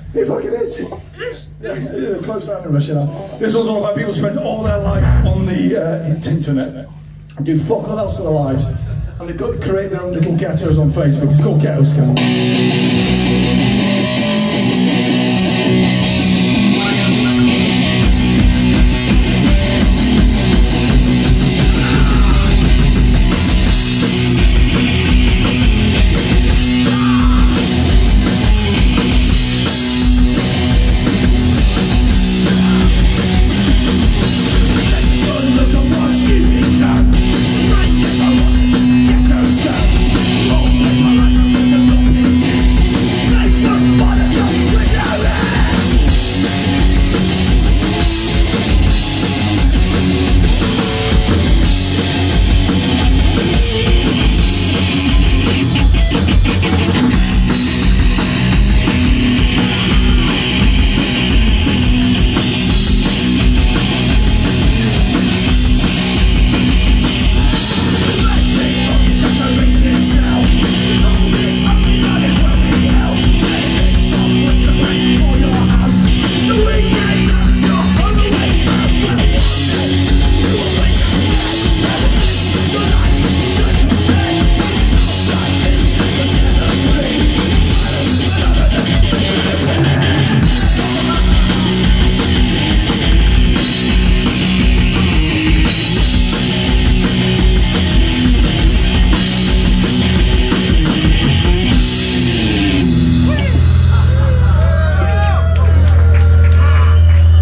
It fucking is. Yes. Yeah, close down in Russia now. This one's all about people who spend all their life on the internet and do fuck all else with their lives. And they've got to create their own little ghettos on Facebook. It's called Ghetto, Scum.